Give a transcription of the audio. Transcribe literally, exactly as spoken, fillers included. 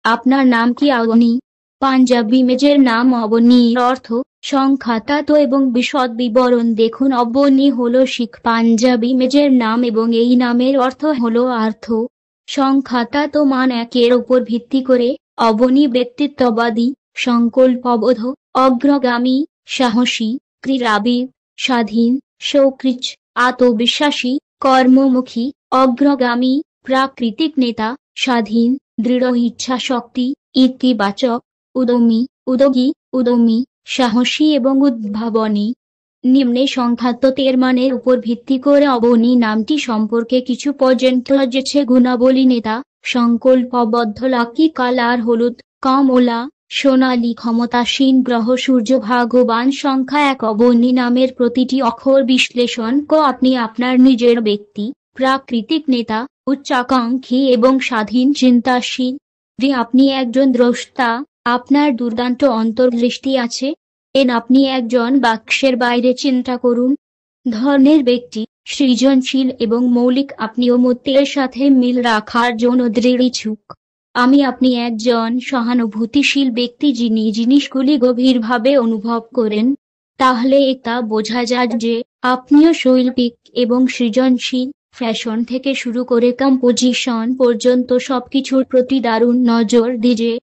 আপনার নাম কি অবনী? পাঞ্জাবি ইমেজের নাম অবনীর অর্থ সংখ্যাতত্ত্ব এবং বিশদ বিবরণ দেখুন। অবনী হলো শিখ পাঞ্জাবি ইমেজের নাম এবং এই নামের অর্থ হলো আর্থ সংখ্যাতত্ত্ব মান একের উপর ভিত্তি করে। অবনী ব্যক্তিত্ববাদী, সংকল্পবদ্ধ, অগ্রগামী, সাহসী, ক্রীড়াবিদ, স্বাধীন, সক্রিয়, আত্মবিশ্বাসী, কর্মমুখী, অগ্রগামী, প্রাকৃতিক নেতা, স্বাধীন, দৃঢ় ইচ্ছাশক্তি, ইতিবাচক, উদ্যমী, উদ্যোগী, উদ্যমী, সাহসী এবং উদ্ভাবনী। নিম্নে সংখ্যাতত্ত্বের মানের উপর ভিত্তি করে অবনী নামটি সম্পর্কে কিছু পর্যন্ত রয়েছে গুণাবলী। নেতা, সংকল্পবদ্ধ, লাকি কালার হলুদ, কমলা, সোনালী, ক্ষমতাসীন গ্রহ সূর্য, ভাগ্যবান। সংখ্যা এক। অবনী নামের প্রতিটি অক্ষর বিশ্লেষণ ক আপনি আপনার নিজের ব্যক্তি, প্রাকৃতিক নেতা, উচ্চাকাঙ্ক্ষী এবং স্বাধীন চিন্তাশীল। যে আপনি একজন দ্রষ্টা, আপনার দুর্দান্ত অন্তর্দৃষ্টি আছে। এন আপনি একজন বাক্সের বাইরে চিন্তা করুন। ধরনের ব্যক্তি, সৃজনশীল এবং মৌলিক, আপনি অমূর্তের সাথে মিল রাখার জন্য দৃঢ় ইচ্ছুক। আমি আপনি একজন সহানুভূতিশীল ব্যক্তি যিনি জিনিসগুলি গভীরভাবে অনুভব করেন। তাহলে এটা বোঝা যায় যে আপনিও শৈল্পিক এবং সৃজনশীল। ফ্যাশন থেকে শুরু করে কম্পোজিশন পর্যন্ত সবকিছুর প্রতি দারুণ নজর দিয়ে